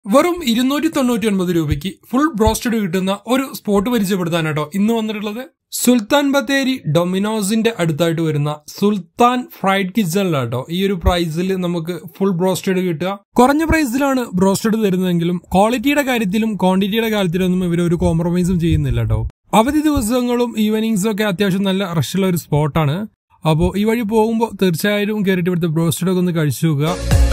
വെറും 299 രൂപയ്ക്ക് full broasted കിട്ടുന്ന ഒരു സ്പോട്ട് പരിചയപ്പെടുത്താനാട്ടോ ഇന്ന് വന്നിട്ടുള്ളത്. സുൽത്താൻ ബത്തേരി ഡൊമിനോസിന്റെ അടുത്തായിട്ട് വരുന്ന സുൽത്താൻ ഫ്രൈഡ് കിച്ചണിലാട്ടോ ഈ ഒരു പ്രൈസിൽ നമുക്ക് ഫുൾ ബ്രോസ്റ്റഡ് കിട്ടുക. കുറഞ്ഞ പ്രൈസിലാണ് ബ്രോസ്റ്റഡ് തരുന്നതെങ്കിലും ക്വാളിറ്റിയുടെ കാര്യത്തിലും ക്വാണ്ടിറ്റിയുടെ കാര്യത്തിലൊന്നും ഇവർ ഒരു കോംപ്രമൈസും ചെയ്യുന്നില്ല കേട്ടോ. അവധി ദിവസങ്ങളും ഈവനിങ്സും ഒക്കെ അത്യാവശ്യം നല്ല റഷുള്ള ഒരു സ്പോട്ടാണ്. അപ്പോൾ ഈ വഴി പോകുമ്പോൾ തീർച്ചയായും കയറിയിട്ട് ഇവിടുത്തെ ബ്രോസ്റ്റഡ് ഒക്കെ ഒന്ന് കഴിച്ചു നോക്കുക.